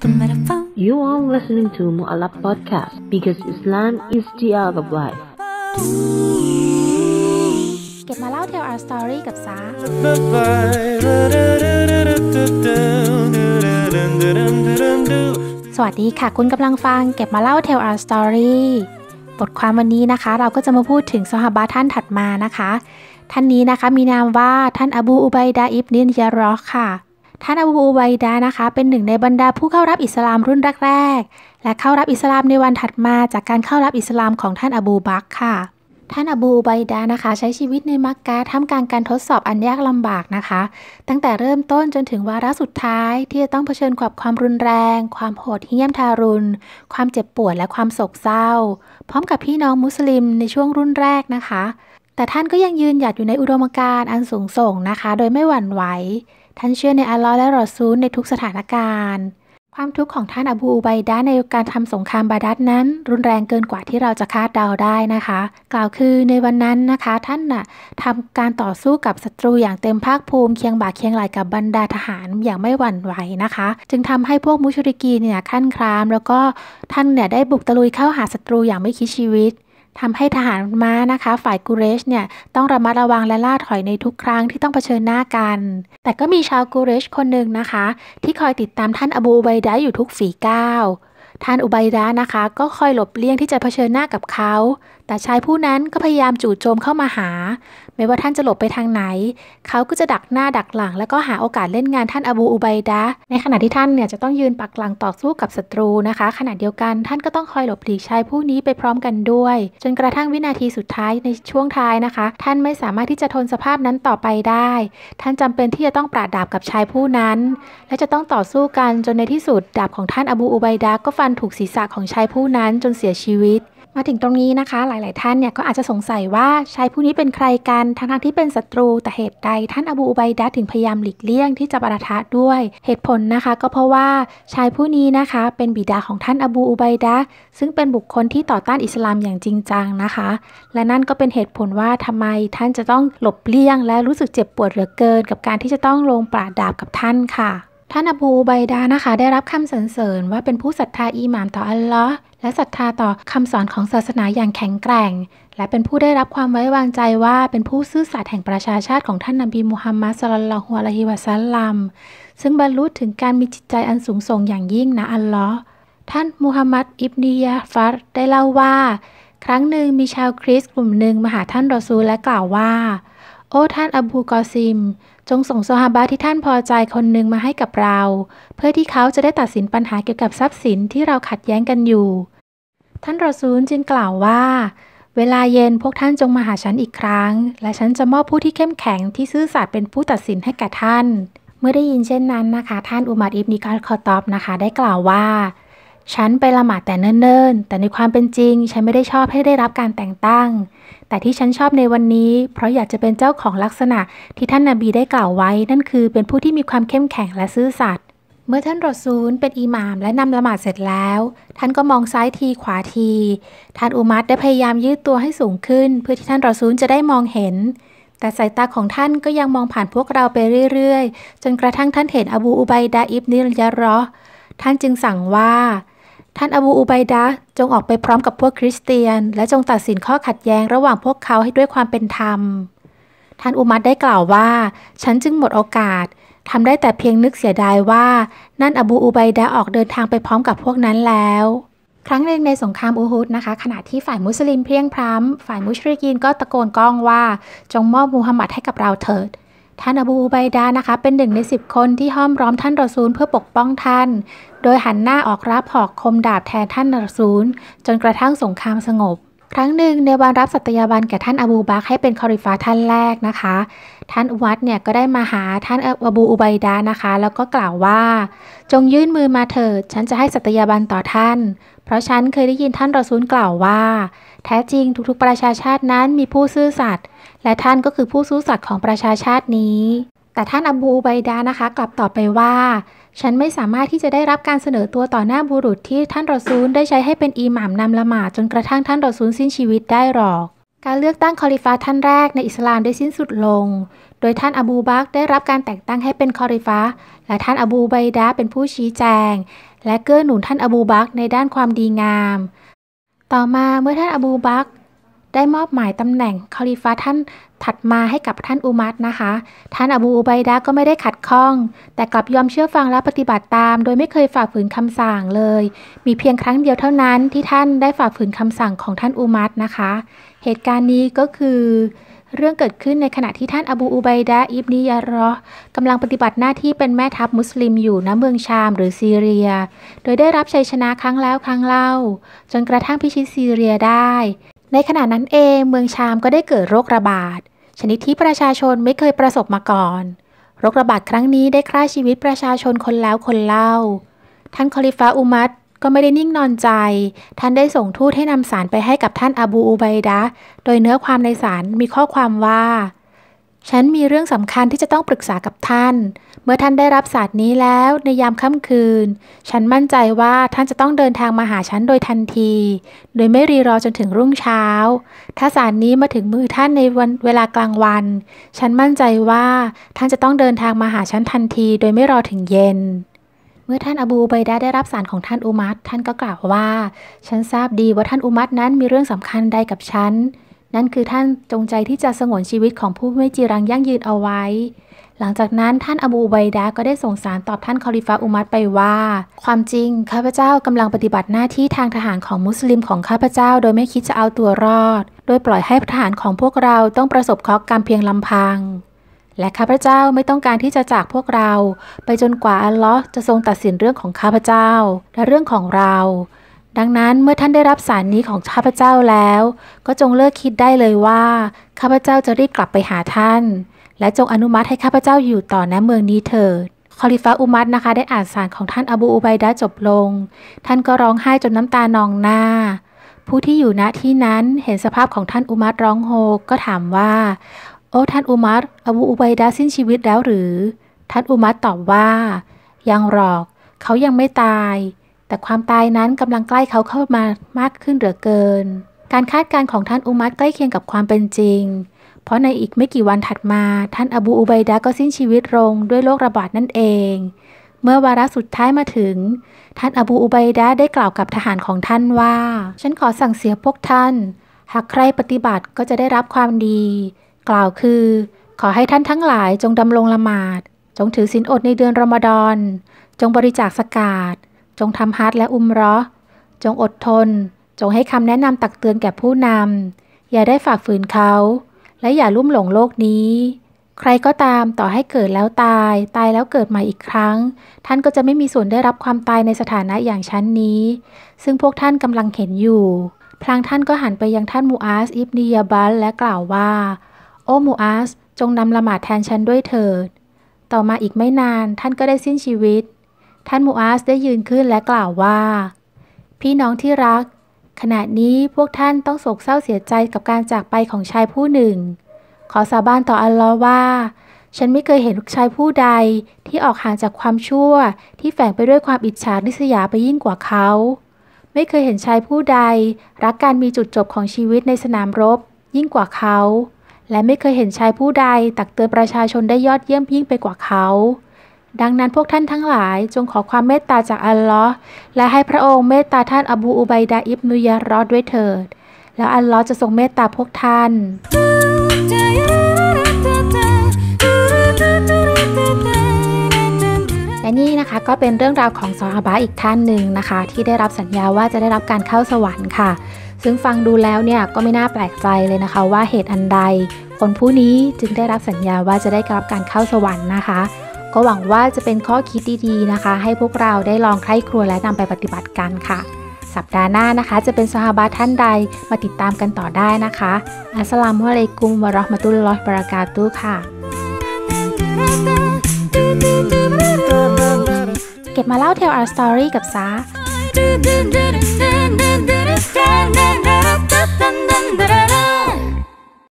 You are listening to Mu'alaf Podcast because Islam is the art of life. เก็บมาเล่า Tell Our Story กับซาสวัสดีค่ะคุณกำลังฟังเก็บมาเล่า Tell Our Story บทความวันนี้นะคะเราก็จะมาพูดถึงซอฮาบะห์ท่านถัดมานะคะท่านนี้นะคะมีนามว่าท่านอบูอุบัยดะห์อิบนุยะรอห์ค่ะท่านอบูอุบัยดะห์นะคะเป็นหนึ่งในบรรดาผู้เข้ารับอิสลามรุ่นแรกๆและเข้ารับอิสลามในวันถัดมาจากการเข้ารับอิสลามของท่านอบูบักรค่ะท่านอบูอุบัยดะห์นะคะใช้ชีวิตในมักกะห์ท่ามกลางการทดสอบอันยากลำบากนะคะตั้งแต่เริ่มต้นจนถึงวาระสุดท้ายที่จะต้องเผชิญกับความรุนแรงความโหดเหี้ยมทารุณความเจ็บปวดและความโศกเศร้าพร้อมกับพี่น้องมุสลิมในช่วงรุ่นแรกนะคะแต่ท่านก็ยังยืนหยัดอยู่ในอุดมการณ์อันสูงส่งนะคะโดยไม่หวั่นไหวท่านเชื่อในอัลลอฮ์และรอซูลในทุกสถานการณ์ความทุกข์ของท่านอบูอุบัยดะห์ในการทำสงครามบาดัรนั้นรุนแรงเกินกว่าที่เราจะคาดเดาได้นะคะกล่าวคือในวันนั้นนะคะท่านทำการต่อสู้กับศัตรูอย่างเต็มภาคภูมิเคียงบ่าเคียงไหล่กับบรรดาทหารอย่างไม่หวั่นไหวนะคะจึงทำให้พวกมุชริกีนครั่นครามแล้วก็ท่านได้บุกตะลุยเข้าหาศัตรูอย่างไม่คิดชีวิตทำให้ทหารม้านะคะฝ่ายกุเรชต้องระมัดระวังและล่าถอยในทุกครั้งที่ต้องเผชิญหน้ากันแต่ก็มีชาวกุเรชคนหนึ่งนะคะที่คอยติดตามท่านอบูอุบัยดะห์อยู่ทุกฝีก้าวท่านอุบัยดะห์นะคะก็คอยหลบเลี่ยงที่จะเผชิญหน้ากับเขาแต่ชายผู้นั้นก็พยายามจู่โจมเข้ามาหาไม่ว่าท่านจะหลบไปทางไหนเขาก็จะดักหน้าดักหลังแล้วก็หาโอกาสเล่นงานท่านอบูอุบัยดะห์ในขณะที่ท่านจะต้องยืนปักหลังต่อสู้กับศัตรูนะคะขณะเดียวกันท่านก็ต้องคอยหลบหลีกชายผู้นี้ไปพร้อมกันด้วยจนกระทั่งวินาทีสุดท้ายในช่วงท้ายนะคะท่านไม่สามารถที่จะทนสภาพนั้นต่อไปได้ท่านจำเป็นที่จะต้องปราดดาบกับชายผู้นั้นและจะต้องต่อสู้กันจนในที่สุดดาบของท่านอบูอุบัยดะห์ก็ฟันถูกศีรษะของชายผู้นั้นจนเสียชีวิตมาถึงตรงนี้นะคะหลายๆท่านก็อาจจะสงสัยว่าชายผู้นี้เป็นใครกันทั้งที่เป็นศัตรูแต่เหตุใดท่านอบูอุบัยดะห์ถึงพยายามหลีกเลี่ยงที่จะปะทะด้วยเหตุผลนะคะก็เพราะว่าชายผู้นี้นะคะเป็นบิดาของท่านอบูอุบัยดะห์ซึ่งเป็นบุคคลที่ต่อต้านอิสลามอย่างจริงจังนะคะและนั่นก็เป็นเหตุผลว่าทำไมท่านจะต้องหลบเลี่ยงและรู้สึกเจ็บปวดเหลือเกินกับการที่จะต้องลงปราดดาบกับท่านค่ะท่านอบูอุบัยดะห์นะคะได้รับคำสรรเสริญว่าเป็นผู้ศรัทธาอีหม่านต่ออัลลอฮ์และศรัทธาต่อคำสอนของศาสนาอย่างแข็งแกร่งและเป็นผู้ได้รับความไว้วางใจว่าเป็นผู้ซื่อสัตย์แห่งประชาชาติของท่านนบีมุฮัมมัดศ็อลลัลลอฮุอะลัยฮิวะซัลลัมซึ่งบรรลุถึงการมีจิตใจอันสูงส่งอย่างยิ่งนะอัลลอฮ์ท่านมุฮัมมัดอิบนุยะฟัรได้เล่าว่าครั้งหนึ่งมีชาวคริสต์กลุ่มหนึ่งมาหาท่านรอซูลและกล่าวว่าโอ้ท่านอบูกอซิมจงส่งซอฮาบะห์ที่ท่านพอใจคนหนึ่งมาให้กับเราเพื่อที่เขาจะได้ตัดสินปัญหาเกี่ยวกับทรัพย์สินที่เราขัดแย้งกันอยู่ท่านรอซูลจึงกล่าวว่าเวลาเย็นพวกท่านจงมาหาฉันอีกครั้งและฉันจะมอบผู้ที่เข้มแข็งที่ซื่อสัตย์เป็นผู้ตัดสินให้แก่ท่านเมื่อได้ยินเช่นนั้นนะคะท่านอุมัรอิบนุคอฏอบนะคะได้กล่าวว่าฉันไปละหมาดแต่เนิ่นๆแต่ในความเป็นจริงฉันไม่ได้ชอบให้ได้รับการแต่งตั้งแต่ที่ฉันชอบในวันนี้เพราะอยากจะเป็นเจ้าของลักษณะที่ท่านนบีได้กล่าวไว้นั่นคือเป็นผู้ที่มีความเข้มแข็งและซื่อสัตย์เมื่อท่านรอซูลเป็นอิหม่ามและนำละหมาดเสร็จแล้วท่านก็มองซ้ายทีขวาทีท่านอุมัรได้พยายามยืดตัวให้สูงขึ้นเพื่อที่ท่านรอซูลจะได้มองเห็นแต่สายตาของท่านก็ยังมองผ่านพวกเราไปเรื่อยๆจนกระทั่งท่านเห็นอบูอุบัยดะห์อิบนุยะรอห์ท่านจึงสั่งว่าท่านอบูอุบัยดะห์จงออกไปพร้อมกับพวกคริสเตียนและจงตัดสินข้อขัดแย้งระหว่างพวกเขาให้ด้วยความเป็นธรรมท่านอุมัรได้กล่าวว่าฉันจึงหมดโอกาสทำได้แต่เพียงนึกเสียดายว่านั่นอบูอุบัยดะห์ออกเดินทางไปพร้อมกับพวกนั้นแล้วครั้งหนึ่งในสงครามอูฮุดนะคะขณะที่ฝ่ายมุสลิมเพลียงพล้ำฝ่ายมุชริกีนก็ตะโกนก้องว่าจงมอบมูฮัมหมัดให้กับเราเถิดท่านอบูอุบัยดะห์นะคะเป็นหนึ่งใน10 คนที่ห้อมล้อมท่านรอซูลเพื่อปกป้องท่านโดยหันหน้าออกรับหอกคมดาบแทนท่านรอซูลจนกระทั่งสงครามสงบครั้งหนึ่งในวันรับสัตยาบันแก่ท่านอบูบักรให้เป็นคอลิฟะห์ท่านแรกนะคะท่านอุมัรก็ได้มาหาท่านอบูอุบัยดะห์นะคะแล้วก็กล่าวว่าจงยื่นมือมาเถิดฉันจะให้สัตยาบันต่อท่านเพราะฉันเคยได้ยินท่านรอซูลกล่าวว่าแท้จริงทุกๆประชาชาตินั้นมีผู้ซื่อสัตย์และท่านก็คือผู้ซื่อสัตย์ของประชาชาตินี้แต่ท่านอบูอุบัยดะห์นะคะกลับตอบไปว่าฉันไม่สามารถที่จะได้รับการเสนอตัวต่อหน้าบุรุษที่ท่านรอซูลได้ใช้ให้เป็นอิหม่ามนำละหมาดจนกระทั่งท่านรอซูลสิ้นชีวิตได้หรอกการเลือกตั้งคอลิฟะห์ท่านแรกในอิสลามได้สิ้นสุดลงโดยท่านอบูบักรได้รับการแต่งตั้งให้เป็นคอลิฟะห์และท่านอบูอุบัยดะห์เป็นผู้ชี้แจงและเกื้อหนุนท่านอบูบักรในด้านความดีงามต่อมาเมื่อท่านอบูบักรได้มอบหมายตำแหน่งคอลิฟะห์ท่านถัดมาให้กับท่านอุมัรนะคะท่านอบูอุบัยดะห์ก็ไม่ได้ขัดข้องแต่กลับยอมเชื่อฟังและปฏิบัติตามโดยไม่เคยฝ่าฝืนคำสั่งเลยมีเพียงครั้งเดียวเท่านั้นที่ท่านได้ฝ่าฝืนคำสั่งของท่านอุมัรนะคะเหตุการณ์นี้ก็คือเรื่องเกิดขึ้นในขณะที่ท่านอบูอุบัยดะห์อิบนิยะรอห์กำลังปฏิบัติหน้าที่เป็นแม่ทัพมุสลิมอยู่ณเมืองชามหรือซีเรียโดยได้รับชัยชนะครั้งแล้วครั้งเล่าจนกระทั่งพิชิตซีเรียได้ในขณะนั้นเองเมืองชามก็ได้เกิดโรคระบาดชนิดที่ประชาชนไม่เคยประสบมาก่อนโรคระบาดครั้งนี้ได้ฆ่าชีวิตประชาชนคนแล้วคนเล่าท่านคอลิฟะห์อุมัรก็ไม่ได้นิ่งนอนใจท่านได้ส่งทูตให้นำสารไปให้กับท่านอบูอุบัยดะห์โดยเนื้อความในสารมีข้อความว่าฉันมีเรื่องสำคัญที่จะต้องปรึกษากับท่านเมื่อท่านได้รับสารนี้แล้วในยามค่ำคืนฉันมั่นใจว่าท่านจะต้องเดินทางมาหาฉันโดยทันทีโดยไม่รีรอจนถึงรุ่งเช้าถ้าสารนี้มาถึงมือท่านในเวลากลางวันฉันมั่นใจว่าท่านจะต้องเดินทางมาหาฉันทันทีโดยไม่รอถึงเย็นเมื่อท่านอบูอุบัยดะห์ได้รับสารของท่านอุมัรท่านก็กล่าวว่าฉันทราบดีว่าท่านอุมัรนั้นมีเรื่องสำคัญใดกับฉันนั่นคือท่านจงใจที่จะสงวนชีวิตของผู้ไม่จีรังยั่งยืนเอาไว้หลังจากนั้นท่านอบูอุบัยดะห์ก็ได้ส่งสารตอบท่านคอลิฟะห์อุมัรไปว่าความจริงข้าพเจ้ากำลังปฏิบัติหน้าที่ทางทหารของมุสลิมของข้าพเจ้าโดยไม่คิดจะเอาตัวรอดโดยปล่อยให้ทหารของพวกเราต้องประสบเคราะห์กรรมเพียงลำพังและข้าพเจ้าไม่ต้องการที่จะจากพวกเราไปจนกว่าอัลลอฮ์จะทรงตัดสินเรื่องของข้าพเจ้าและเรื่องของเราดังนั้นเมื่อท่านได้รับสารนี้ของข้าพเจ้าแล้วก็จงเลิกคิดได้เลยว่าข้าพเจ้าจะรีบกลับไปหาท่านและจงอนุมัติให้ข้าพเจ้าอยู่ต่อณเมืองนี้เถิดคอลิฟะห์อุมัรนะคะได้อ่านสารของท่านอบูอุบัยดะห์จบลงท่านก็ร้องไห้จนน้ำตานองหน้าผู้ที่อยู่ณที่นั้นเห็นสภาพของท่านอุมัรร้องโฮก็ถามว่าโอ้ท่านอุมัรอบูอุบัยดะห์สิ้นชีวิตแล้วหรือท่านอุมัรตอบว่ายังหรอกเขายังไม่ตายแต่ความตายนั้นกำลังใกล้เขาเข้ามามากขึ้นเหลือเกินการคาดการณ์ของท่านอุมัรใกล้เคียงกับความเป็นจริงเพราะในอีกไม่กี่วันถัดมาท่านอบูอุบัยดะห์ก็สิ้นชีวิตลงด้วยโรคระบาดนั่นเองเมื่อวาระสุดท้ายมาถึงท่านอบูอุบัยดะห์ได้กล่าวกับทหารของท่านว่าฉันขอสั่งเสียพวกท่านหากใครปฏิบัติก็จะได้รับความดีกล่าวคือขอให้ท่านทั้งหลายจงดำรงละหมาดจงถือศีลอดในเดือนรอมฎอนจงบริจาคซะกาตจงทำฮัจญ์และอุมเราะห์จงอดทนจงให้คำแนะนำตักเตือนแก่ผู้นำอย่าได้ฝ่าฝืนเขาและอย่าลุ่มหลงโลกนี้ใครก็ตามต่อให้เกิดแล้วตายแล้วเกิดใหม่อีกครั้งท่านก็จะไม่มีส่วนได้รับความตายในสถานะอย่างชั้นนี้ซึ่งพวกท่านกำลังเห็นอยู่พลางท่านก็หันไปยังท่านมูอาซอิบนิยะบัลและกล่าวว่าโอ้มูอาซจงนำละหมาดแทนฉันด้วยเถิดต่อมาอีกไม่นานท่านก็ได้สิ้นชีวิตท่านมูอาซได้ยืนขึ้นและกล่าวว่าพี่น้องที่รักขณะนี้พวกท่านต้องโศกเศร้าเสียใจกับการจากไปของชายผู้หนึ่งขอสาบานต่ออัลลอฮ์ว่าฉันไม่เคยเห็นชายผู้ใดที่ออกห่างจากความชั่วที่แฝงไปด้วยความอิจฉาริษยาไปยิ่งกว่าเขาไม่เคยเห็นชายผู้ใดรักการมีจุดจบของชีวิตในสนามรบยิ่งกว่าเขาและไม่เคยเห็นชายผู้ใดตักเตือนประชาชนได้ยอดเยี่ยมยิ่งไปกว่าเขาดังนั้นพวกท่านทั้งหลายจงขอความเมตตาจากอัลลอฮ์และให้พระองค์เมตตาท่านอบูอุบัยดะห์อิบนุยะรอห์ด้วยเถิดแล้วอัลลอฮ์จะทรงเมตตาพวกท่านและนี่นะคะก็เป็นเรื่องราวของซอฮาบะห์อีกท่านหนึ่งนะคะที่ได้รับสัญญาว่าจะได้รับการเข้าสวรรค์ค่ะซึ่งฟังดูแล้วเนี่ยก็ไม่น่าแปลกใจเลยนะคะว่าเหตุอันใดคนผู้นี้จึงได้รับสัญญาว่าจะได้รับการเข้าสวรรค์นะคะก็หวังว่าจะเป็นข้อคิดดีๆนะคะให้พวกเราได้ลองใคร่ครวญและนำไปปฏิบัติกันค่ะสัปดาห์หน้านะคะจะเป็นซอฮาบะห์ท่านใดมาติดตามกันต่อได้นะคะอัสสลามุอะลัยกุมวะเราะห์มะตุลลอฮิวะบะเราะกาตุฮ์ค่ะเก็บมาเล่า Tell Our Story กับซา